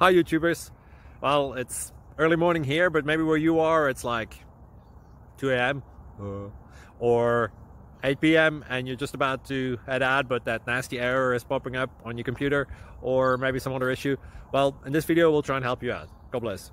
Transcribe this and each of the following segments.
Hi YouTubers. Well, it's early morning here, but maybe where you are it's like 2 a.m. or 8 p.m. and you're just about to head out, but that nasty error is popping up on your computer, or maybe some other issue. Well, in this video we'll try and help you out. God bless.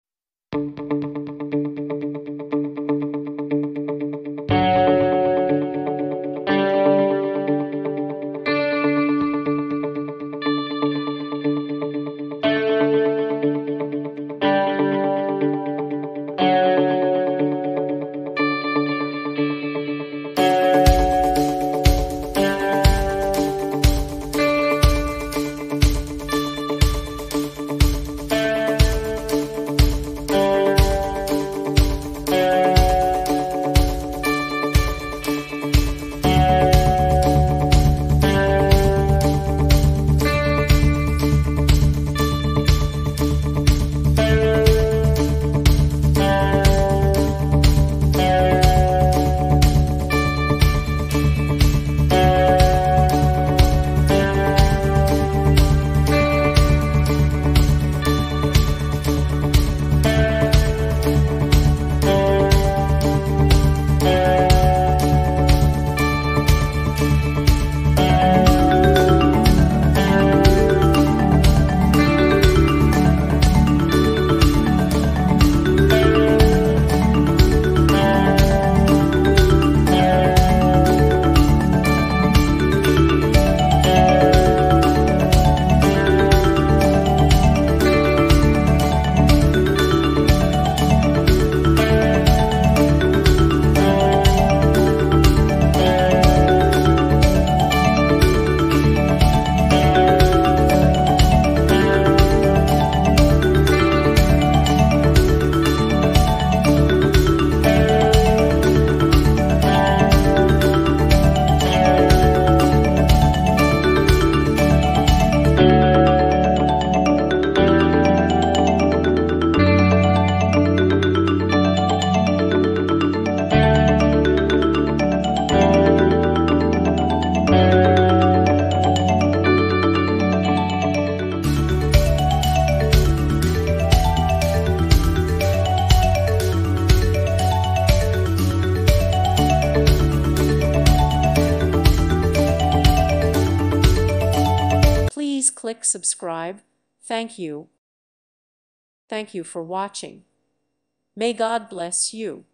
Please click subscribe. Thank you. Thank you for watching. May God bless you.